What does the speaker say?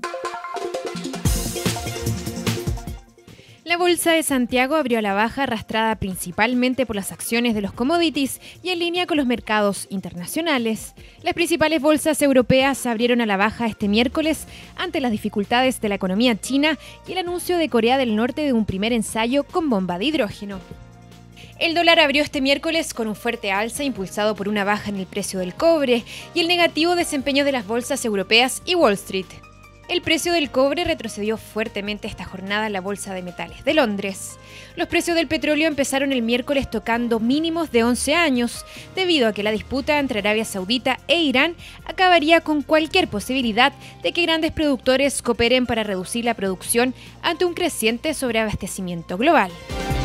La Bolsa de Santiago abrió a la baja, arrastrada principalmente por las acciones de los commodities y en línea con los mercados internacionales. Las principales bolsas europeas abrieron a la baja este miércoles ante las dificultades de la economía china y el anuncio de Corea del Norte de un primer ensayo con bomba de hidrógeno. El dólar abrió este miércoles con un fuerte alza impulsado por una baja en el precio del cobre y el negativo desempeño de las bolsas europeas y Wall Street. El precio del cobre retrocedió fuertemente esta jornada en la Bolsa de Metales de Londres. Los precios del petróleo empezaron el miércoles tocando mínimos de 11 años, debido a que la disputa entre Arabia Saudita e Irán acabaría con cualquier posibilidad de que grandes productores cooperen para reducir la producción ante un creciente sobreabastecimiento global.